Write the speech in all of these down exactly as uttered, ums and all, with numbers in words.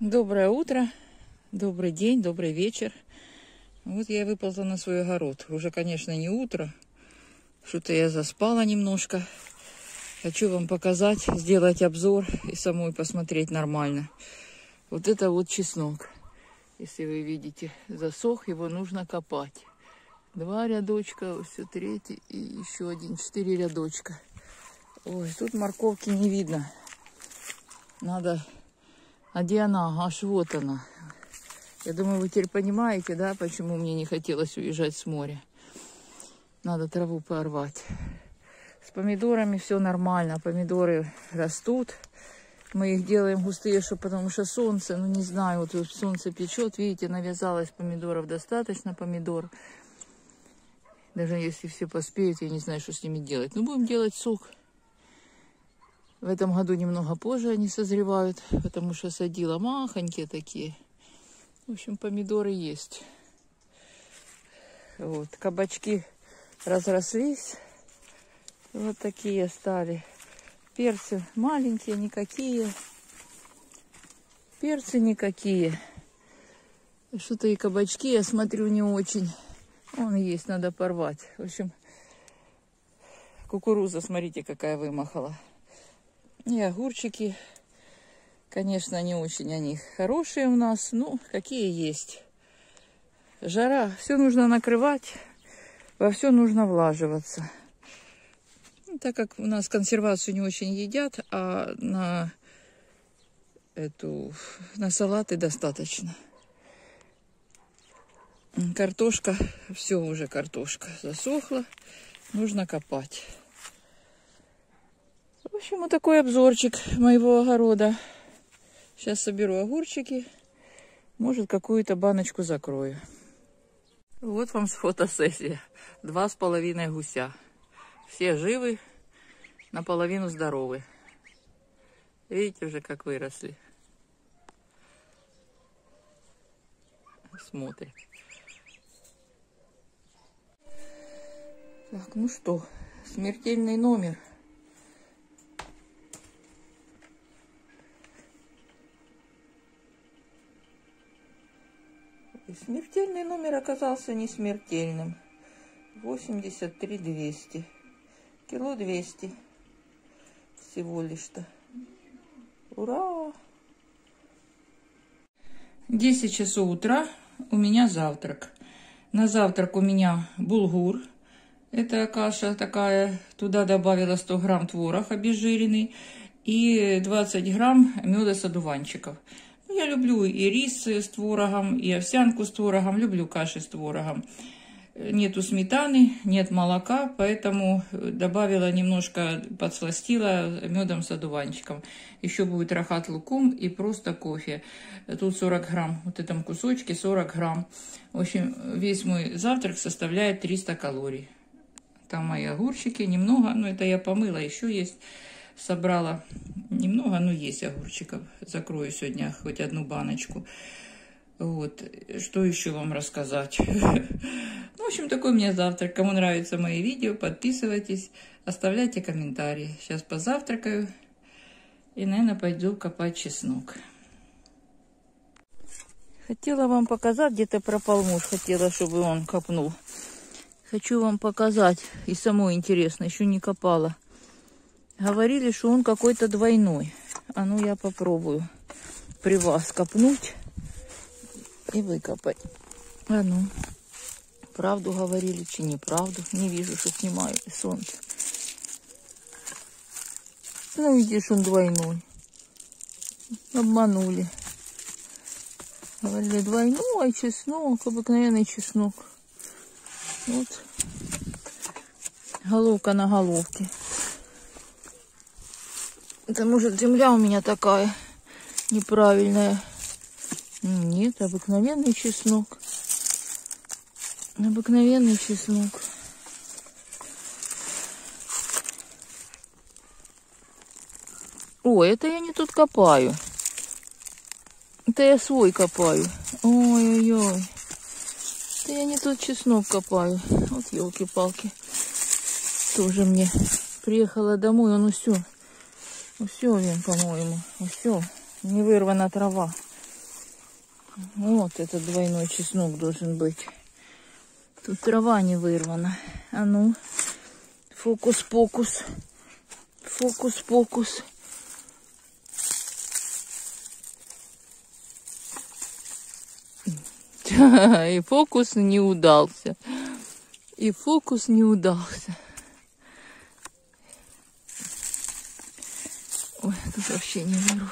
Доброе утро, добрый день, добрый вечер. Вот я выползла на свой огород. Уже, конечно, не утро. Что-то я заспала немножко. Хочу вам показать, сделать обзор и самой посмотреть нормально. Вот это вот чеснок. Если вы видите, засох, его нужно копать. Два рядочка, все третий и еще один, четыре рядочка. Ой, тут морковки не видно. Надо... А где она? Аж вот она. Я думаю, вы теперь понимаете, да, почему мне не хотелось уезжать с моря. Надо траву порвать. С помидорами все нормально. Помидоры растут. Мы их делаем густые, что, потому что солнце, ну не знаю, вот тут солнце печет. Видите, навязалось помидоров достаточно, помидор. Даже если все поспеют, я не знаю, что с ними делать. Ну, будем делать сок. В этом году немного позже они созревают, потому что садила махонькие такие. В общем, помидоры есть. Вот, кабачки разрослись. Вот такие стали. Перцы маленькие, никакие. Перцы никакие. Что-то и кабачки, я смотрю, не очень. Вон есть, надо порвать. В общем, кукуруза, смотрите, какая вымахала. И огурчики, конечно, не очень они хорошие у нас, ну, какие есть. Жара, все нужно накрывать, во все нужно влаживаться. Ну, так как у нас консервацию не очень едят, а на, эту, на салаты достаточно. Картошка, все уже картошка засохла, нужно копать. В общем, вот такой обзорчик моего огорода. Сейчас соберу огурчики. Может, какую-то баночку закрою. Вот вам фотосессия. Два с половиной гуся. Все живы, наполовину здоровы. Видите уже, как выросли. Смотрят. Так, ну что, смертельный номер. И смертельный номер оказался не смертельным. восемьдесят три двести. Кило двести. Всего лишь-то. Ура! десять часов утра. У меня завтрак. На завтрак у меня булгур. Это каша такая. Туда добавила сто грамм творог обезжиренный. И двадцать грамм меда с одуванчиков. Я люблю и рис с творогом, и овсянку с творогом, люблю каши с творогом. Нету сметаны, нет молока, поэтому добавила немножко, подсластила медом с одуванчиком. Еще будет рахат лукум и просто кофе. Тут сорок грамм, вот в этом кусочке сорок грамм. В общем, весь мой завтрак составляет триста калорий. Там мои огурчики, немного, но это я помыла, еще есть. Собрала немного, но есть огурчиков. Закрою сегодня хоть одну баночку. Вот. Что еще вам рассказать? В общем, такой у меня завтрак. Кому нравятся мои видео, подписывайтесь, оставляйте комментарии. Сейчас позавтракаю и, наверное, пойду копать чеснок. Хотела вам показать, где-то пропал муж. Хотела, чтобы он копнул. Хочу вам показать. И самой интересно, еще не копала. Говорили, что он какой-то двойной. А ну я попробую при вас копнуть и выкопать. А ну, правду говорили, чи неправду. Не вижу, что снимаю солнце. Ну, видишь, он двойной. Обманули. Говорили, двойной чеснок, обыкновенный чеснок. Вот. Головка на головке. Это может земля у меня такая неправильная. Нет, обыкновенный чеснок. Обыкновенный чеснок. Ой, это я не тут копаю. Это я свой копаю. Ой-ой-ой. Это я не тут чеснок копаю. Вот елки-палки. Тоже мне приехала домой, он все. Все, по-моему, все. Не вырвана трава. Вот этот двойной чеснок должен быть. Тут трава не вырвана. А ну, фокус-покус. Фокус-покус. И фокус не удался. И фокус не удался. Ой, тут вообще не вырву.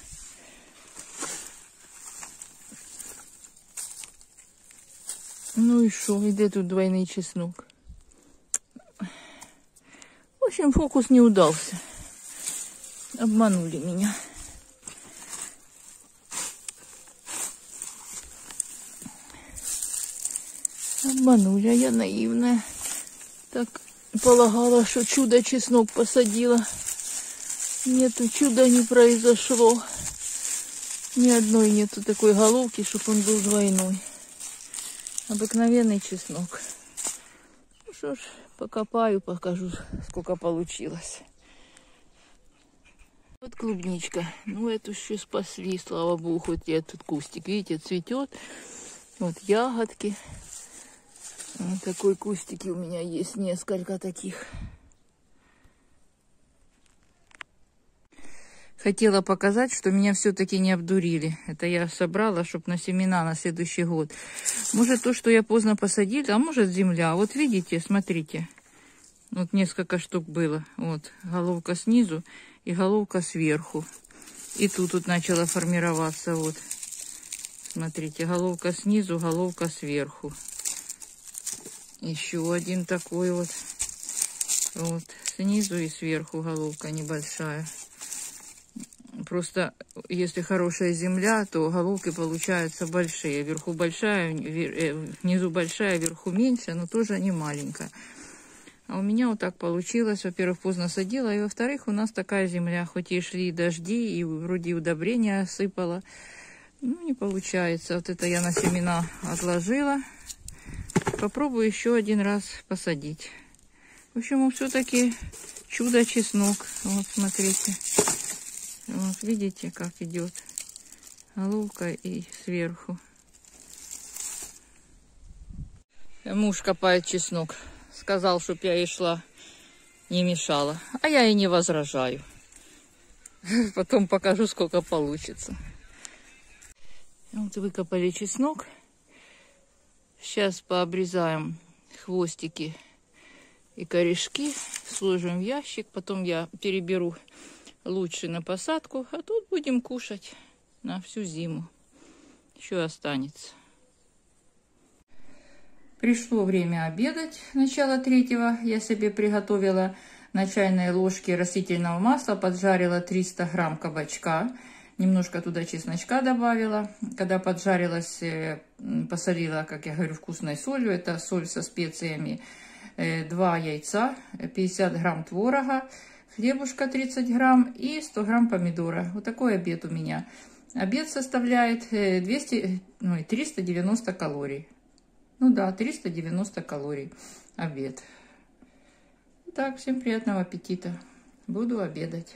Ну и шо, где тут двойный чеснок? В общем, фокус не удался. Обманули меня. Обманули, а я наивная. Так полагала, что чудо-чеснок посадила. Нету, чуда не произошло. Ни одной нету такой головки, чтобы он был двойной. Обыкновенный чеснок. Ну что ж, покопаю, покажу, сколько получилось. Вот клубничка. Ну, эту еще спасли, слава богу, хоть этот кустик, видите, цветет. Вот ягодки. Вот такой кустик у меня есть, несколько таких. Хотела показать, что меня все-таки не обдурили. Это я собрала, чтобы на семена на следующий год. Может, то, что я поздно посадила, а может, земля. Вот видите, смотрите. Вот несколько штук было. Вот головка снизу и головка сверху. И тут вот начала формироваться. Вот. Смотрите, головка снизу, головка сверху. Еще один такой вот. Вот. Снизу и сверху головка небольшая. Просто, если хорошая земля, то головки получаются большие. Вверху большая, внизу большая, вверху меньше, но тоже не маленькая. А у меня вот так получилось. Во-первых, поздно садила, и во-вторых, у нас такая земля. Хоть и шли дожди, и вроде удобрения сыпала. Ну, не получается. Вот это я на семена отложила. Попробую еще один раз посадить. В общем, все-таки чудо-чеснок. Вот, смотрите. Вот, видите, как идет головка и сверху. Муж копает чеснок. Сказал, чтоб я и шла, не мешала. А я и не возражаю. Потом покажу, сколько получится. Вот выкопали чеснок. Сейчас пообрезаем хвостики и корешки. Сложим в ящик. Потом я переберу лучше на посадку, а тут будем кушать на всю зиму. Еще останется. Пришло время обедать. Начало третьего. Я себе приготовила на чайной ложке растительного масла, поджарила триста грамм кабачка. Немножко туда чесночка добавила. Когда поджарилась, посолила, как я говорю, вкусной солью. Это соль со специями. Два яйца, пятьдесят грамм творога, хлебушка тридцать грамм и сто грамм помидора. Вот такой обед у меня. Обед составляет двести, ну, триста девяносто калорий. Ну да, триста девяносто калорий обед. Так, всем приятного аппетита. Буду обедать.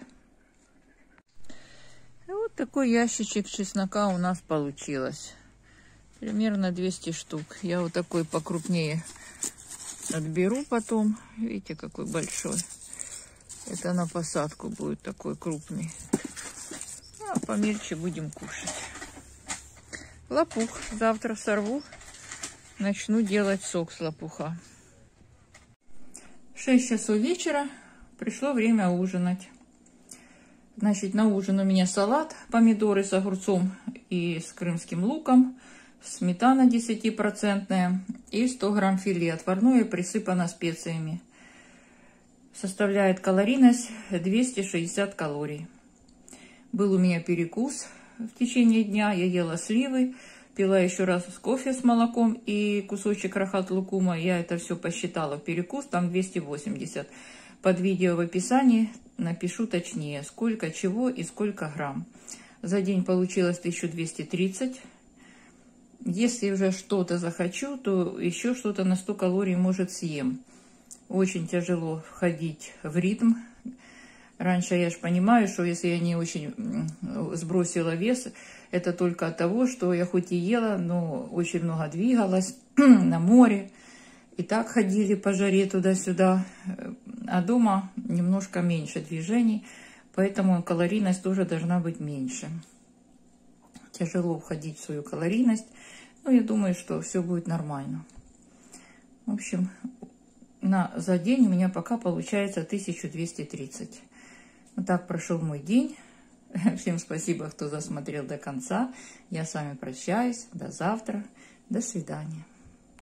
Вот такой ящичек чеснока у нас получилось. Примерно двести штук. Я вот такой покрупнее отберу потом. Видите, какой большой. Это на посадку будет такой крупный. А помельче будем кушать. Лопух завтра сорву. Начну делать сок с лопуха. шесть часов вечера. Пришло время ужинать. Значит, на ужин у меня салат, помидоры с огурцом и с крымским луком, сметана десятипроцентная и сто грамм филе отварное, присыпано специями. Составляет калорийность двести шестьдесят калорий. Был у меня перекус в течение дня. Я ела сливы, пила еще раз кофе с молоком и кусочек рахат лукума. Я это все посчитала. Перекус там двести восемьдесят. Под видео в описании напишу точнее, сколько чего и сколько грамм. За день получилось тысяча двести тридцать. Если уже что-то захочу, то еще что-то на сто калорий, может, съем. Очень тяжело входить в ритм. Раньше я же понимаю, что если я не очень сбросила вес, это только от того, что я хоть и ела, но очень много двигалась на море. И так ходили по жаре туда-сюда. А дома немножко меньше движений, поэтому калорийность тоже должна быть меньше. Тяжело входить в свою калорийность, но я думаю, что все будет нормально. В общем, на, за день у меня пока получается тысяча двести тридцать. Вот так прошел мой день. Всем спасибо, кто досмотрел до конца. Я с вами прощаюсь. До завтра. До свидания.